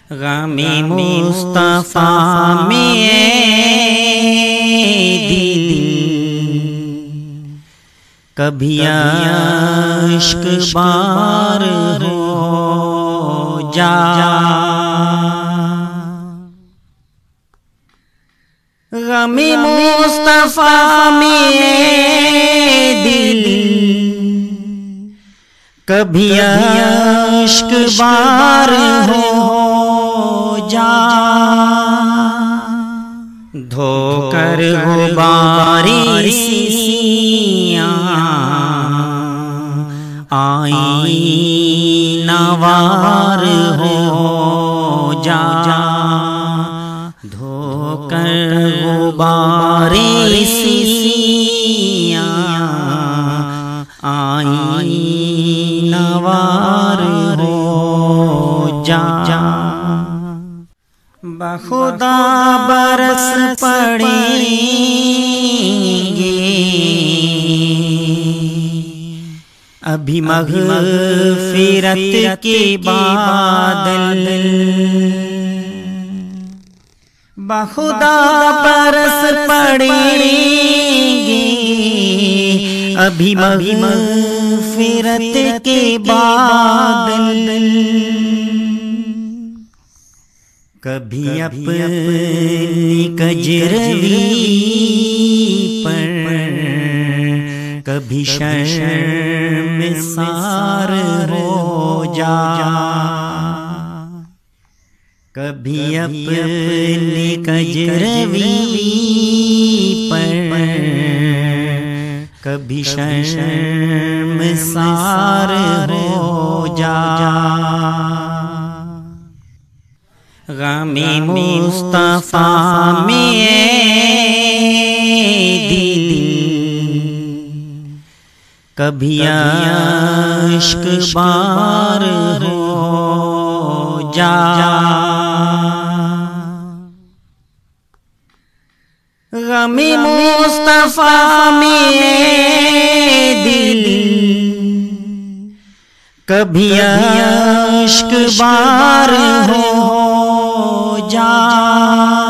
गमे मुस्तफा में दिल कभी इश्क बार हो जा। गमे मुस्तफा में दिल कभी इश्क बार हो जा। धोकर गुबारी आई नवार हो जा। धोकर गुबारी आई नवार हो जा। बखुदा बरस पड़ेंगे अभी मग़फ़िरत के बादल। बखुदा बरस पड़ेंगे अभी मग़फ़िरत के बादल। कभी अपनी कजरवी पर कभी शर्मिसार हो जा। कभी अपनी कजरवी पर कभी शर्मिसार हो जा। गमे मुस्तफा में दिल कभी इश्क बार हो जा। गमे मुस्तफा में दिल कभी इश्क बार हो जा।